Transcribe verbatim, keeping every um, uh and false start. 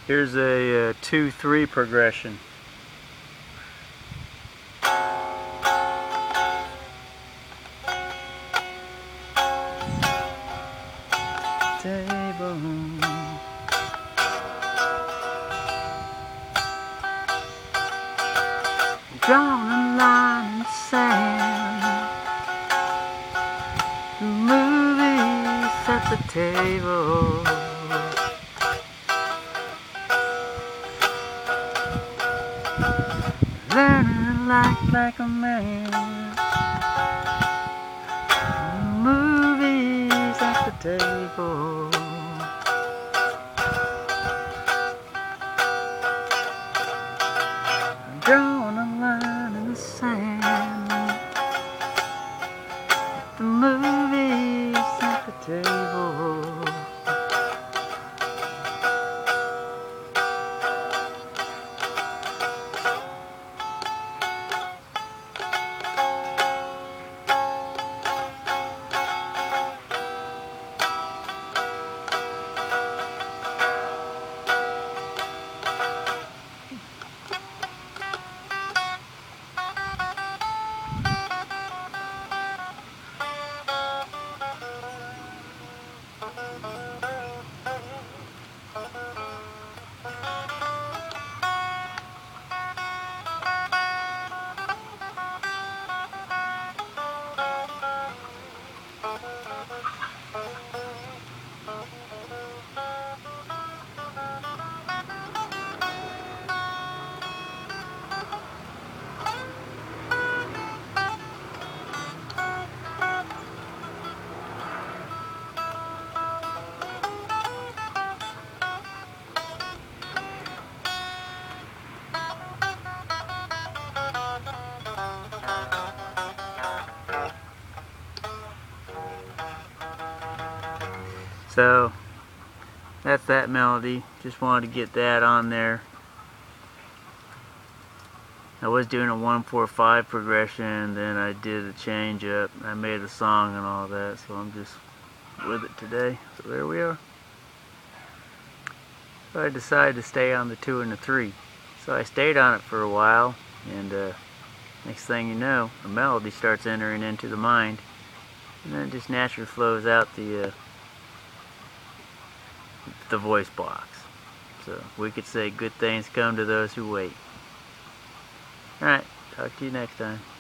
Here's a uh, two three progression. Table. Drawn a line in the sand. The movies at the table. Learning to like like a man. The movies at the table. Drawing a line in the sand. The movies at the table. So that's that melody. Just wanted to get that on there. I was doing a one four five progression, then I did a change up. I made a song and all that, so I'm just with it today. So there we are. So I decided to stay on the two and the three. So I stayed on it for a while, and uh, next thing you know, a melody starts entering into the mind, and then it just naturally flows out the uh, the voice box. So we could say good things come to those who wait. Alright, talk to you next time.